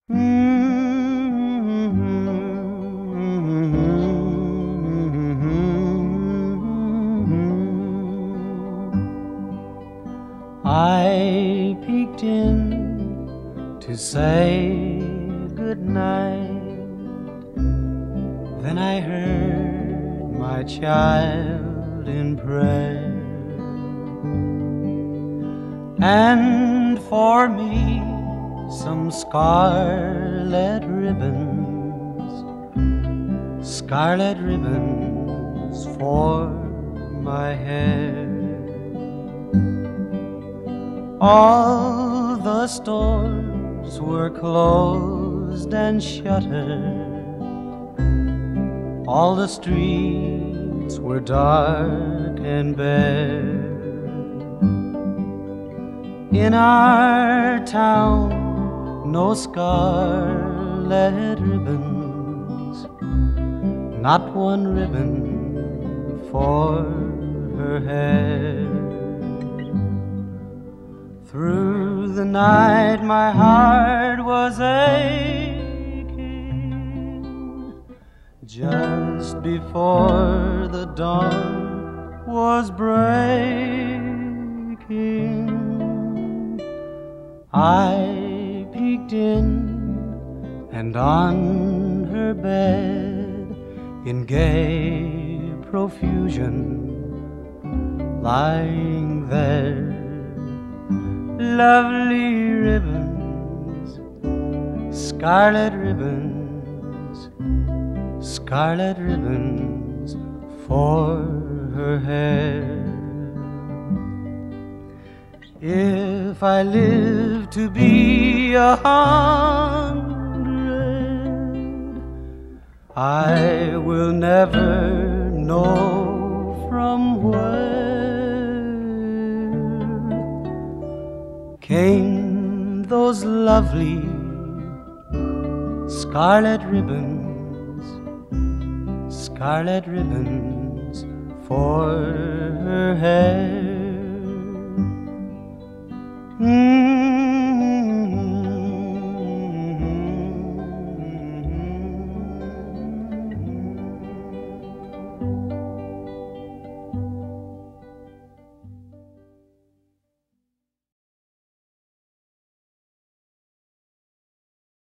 I peeked in to say good night. Then I heard my child in prayer, and for me some scarlet ribbons for my hair. All the stores were closed and shuttered, all the streets were dark and bare. In our town, no scarlet ribbons, not one ribbon for her hair. Through the night my heart was aching, just before the dawn was breaking. I peeked in, and on her bed, in gay profusion, lying there, lovely ribbons, scarlet ribbons for her hair. If I live to be 100, I will never know from where came those lovely scarlet ribbons for her hair.